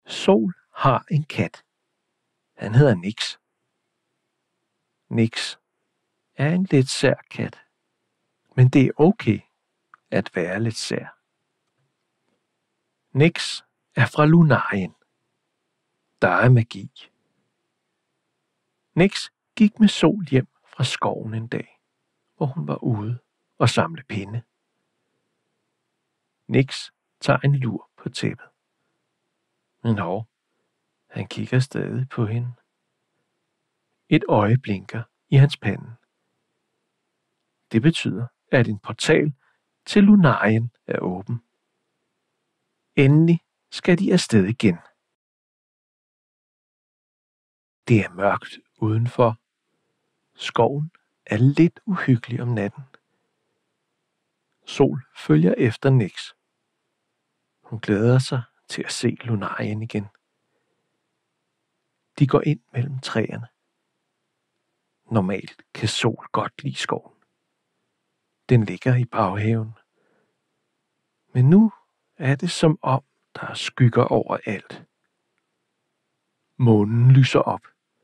Sol har en kat. Han hedder Nix. Nix er en lidt sær kat, men det er okay at være lidt sær. Nix er fra Lunarien. Der er magi. Nix gik med Sol hjem fra skoven en dag, hvor hun var ude og samle pinde. Nix tager en lur på tæppet. Men han kigger stadig på hende. Et øje blinker i hans pande. Det betyder, at en portal til Lunarien er åben. Endelig skal de afsted igen. Det er mørkt udenfor. Skoven er lidt uhyggelig om natten. Sol følger efter Nix. Hun glæder sig til at se Lunarien igen. De går ind mellem træerne. Normalt kan Sol godt lide skoven. Den ligger i baghaven. Men nu er det som om, der er skygger over alt. Månen lyser op.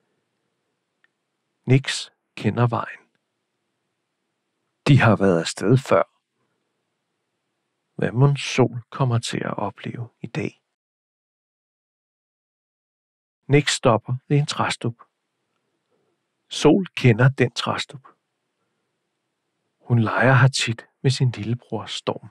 Nix kender vejen. De har været afsted før. Hvad mon Sol kommer til at opleve i dag? Nix stopper ved en træstup. Sol kender den træstup. Hun leger her tit med sin lillebror Storm.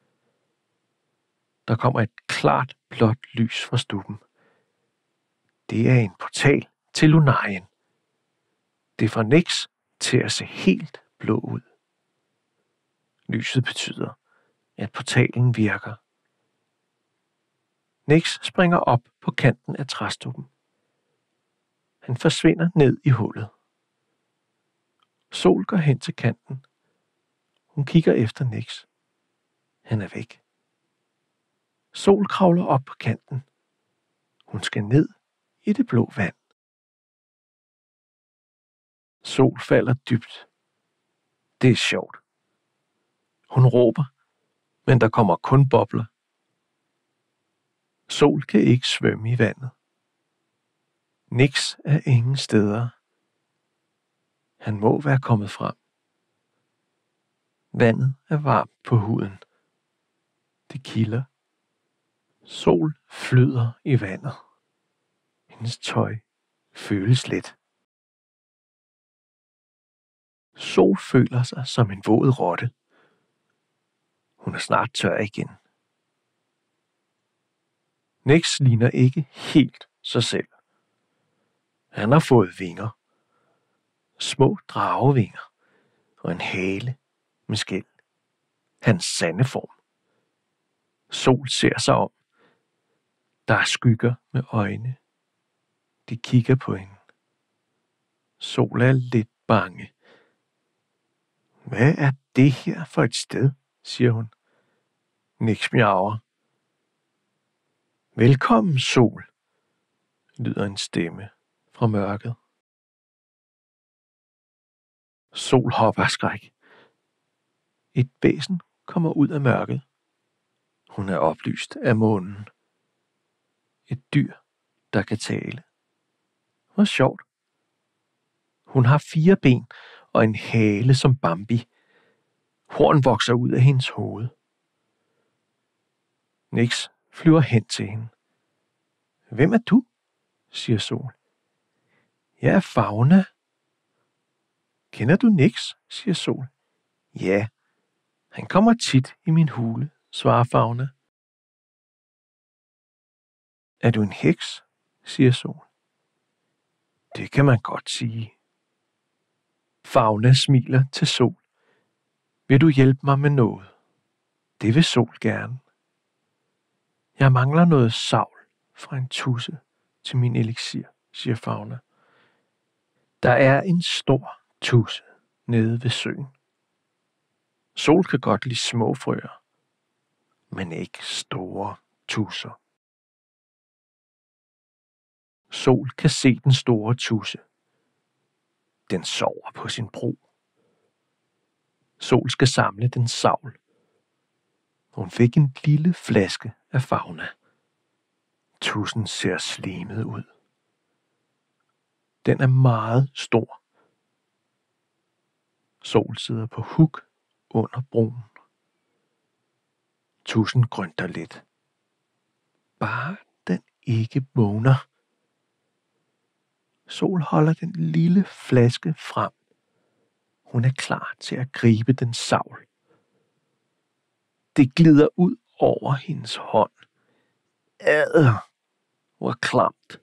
Der kommer et klart blåt lys fra stuben. Det er en portal til Lunarien. Det får Nix til at se helt blå ud. Lyset betyder, at portalen virker. Nix springer op på kanten af træstuppen. Han forsvinder ned i hullet. Sol går hen til kanten. Hun kigger efter Nix. Han er væk. Sol kravler op på kanten. Hun skal ned i det blå vand. Sol falder dybt. Det er sjovt. Hun råber, men der kommer kun bobler. Sol kan ikke svømme i vandet. Nix er ingen steder. Han må være kommet frem. Vandet er varmt på huden. Det kilder. Sol flyder i vandet. Hendes tøj føles let. Sol føler sig som en våd rotte. Hun er snart tør igen. Nix ligner ikke helt sig selv. Han har fået vinger. Små dragevinger og en hale med skæl. Hans sande form. Sol ser sig om. Der er skygger med øjne. De kigger på hende. Sol er lidt bange. Hvad er det her for et sted, siger hun. Nix miaver. Velkommen, Sol, lyder en stemme fra mørket. Sol hopper af skræk. Et væsen kommer ud af mørket. Hun er oplyst af månen. Et dyr, der kan tale. Hvor sjovt. Hun har 4 ben og en hale som Bambi. Horn vokser ud af hendes hoved. Nix flyver hen til hende. Hvem er du? Siger Sol. Jeg er Fauna. Kender du Nix? Siger Sol. Ja, han kommer tit i min hule, svarer Fauna. Er du en heks? Siger Sol. Det kan man godt sige. Fauna smiler til Sol. Vil du hjælpe mig med noget? Det vil Sol gerne. Jeg mangler noget savl fra en tudse til min eliksir, siger Fauna. Der er en stor tudse nede ved søen. Sol kan godt lide små frøer, men ikke store tudser. Sol kan se den store tudse. Den sover på sin bro. Sol skal samle den savl. Hun fik en lille flaske af Fauna. Tudsen ser slimet ud. Den er meget stor. Sol sidder på huk under broen. Tudsen grønter lidt. Bare den ikke vågner. Sol holder den lille flaske frem. Hun er klar til at gribe den savl. Det glider ud over hendes hånd. Hvor klamt.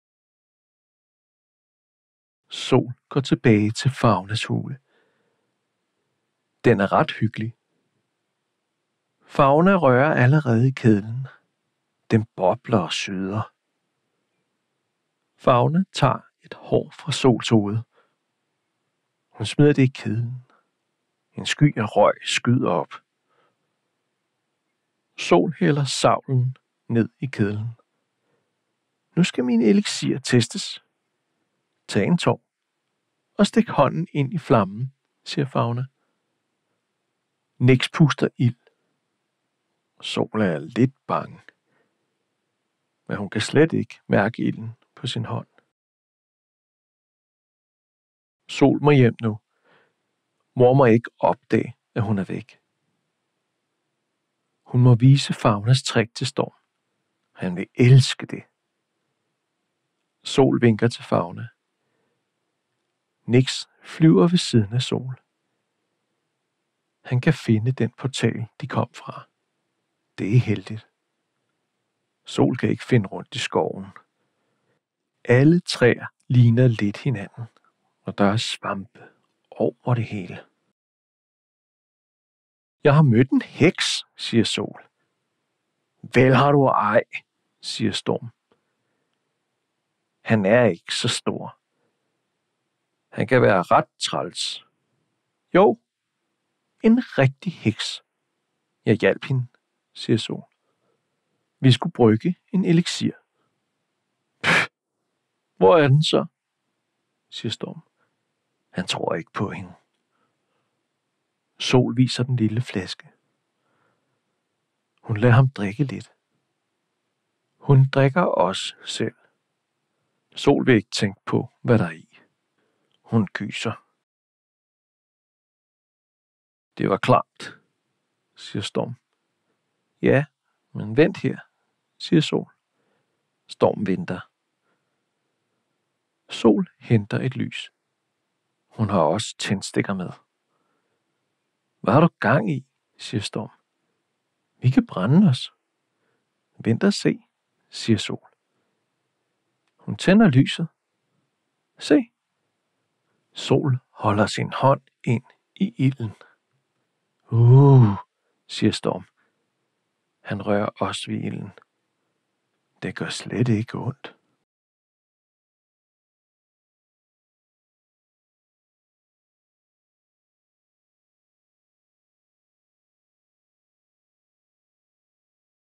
Sol går tilbage til Faunas hule. Den er ret hyggelig. Fauna rører allerede i kedlen. Den bobler og syder. Fauna tager et hår fra Sols hoved. Hun smider det i kedlen. En sky af røg skyder op. Sol hælder savlen ned i kedlen. Nu skal min eliksir testes. Tag en tår og stik hånden ind i flammen, siger Fauna. Nix puster ild. Sol er lidt bange, men hun kan slet ikke mærke ilden på sin hånd. Sol må hjem nu. Mor må ikke opdage, at hun er væk. Hun må vise Faunas trick til Storm. Han vil elske det. Sol vinker til Fauna. Nix flyver ved siden af Sol. Han kan finde den portal, de kom fra. Det er heldigt. Sol kan ikke finde rundt i skoven. Alle træer ligner lidt hinanden, og der er svampe over det hele. Jeg har mødt en heks, siger Sol. Vel har du ej, siger Storm. Han er ikke så stor. Han kan være ret træls. Jo, en rigtig heks. Jeg hjalp hende, siger Sol. Vi skulle brygge en eliksir. Hvor er den så? Siger Storm. Han tror ikke på hende. Sol viser den lille flaske. Hun lader ham drikke lidt. Hun drikker også selv. Sol vil ikke tænke på, hvad der er i. Hun gyser. Det var klamt, siger Storm. Ja, men vent her, siger Sol. Storm venter. Sol henter et lys. Hun har også tændstikker med. Hvad har du gang i, siger Storm. Vi kan brænde os. Vent og se, siger Sol. Hun tænder lyset. Se. Sol holder sin hånd ind i ilden. Siger Storm. Han rører også ved ilden. Det gør slet ikke ondt.